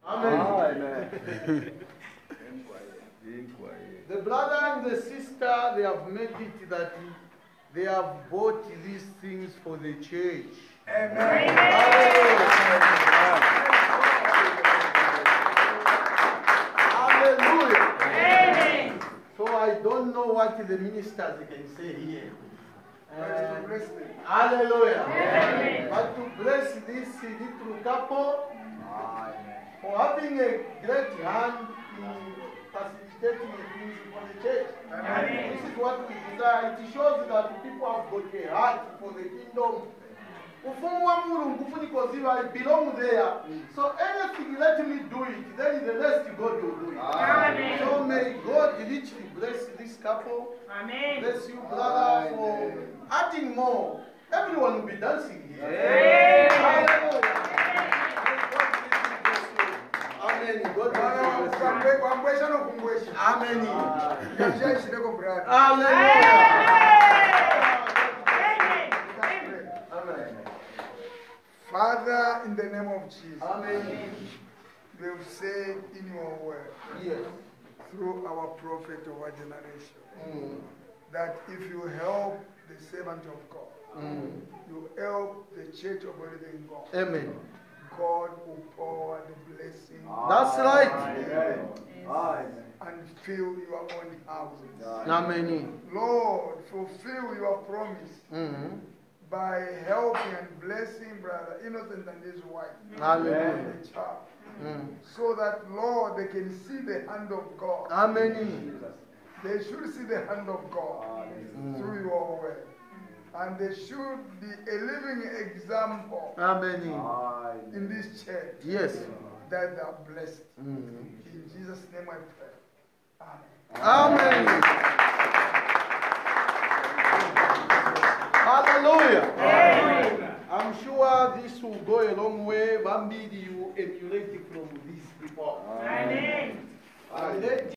Amen. The brother and the sister, they have made it that they have bought these things for the church. Amen. Hallelujah. Amen. So I don't know what the ministers can say here. Hallelujah. Amen. But to bless this little couple for having a great hand in facilitating things for the church. Amen. This is what we desire. It shows that people have got a heart for the kingdom. I belong there. So anything, let me do it. Then the rest God will do it. Amen. So may God richly bless this couple. Amen. Bless you, brother, for adding more. Everyone will be dancing here. Amen. Hallelujah. Amen. God bless you. Amen. Amen. Father, in the name of Jesus, Amen. we have said in your word, Yes. through our prophet of our generation, that if you help the servant of God, you help the church of the living God, Amen. God will pour the blessing. That's right. And fill your own houses. Amen. Lord, fulfill your promise by helping and blessing Brother Innocent and his wife. Hallelujah. And the child. So that, Lord, they can see the hand of God. Amen. They should see the hand of God through your word. And they should be a living example Amen. in this church. Yes. That they are blessed. In Jesus' name I pray. Amen. Amen. Hallelujah. Amen. I'm sure this will go a long way. Bambi, you emulate from these people. Amen. And let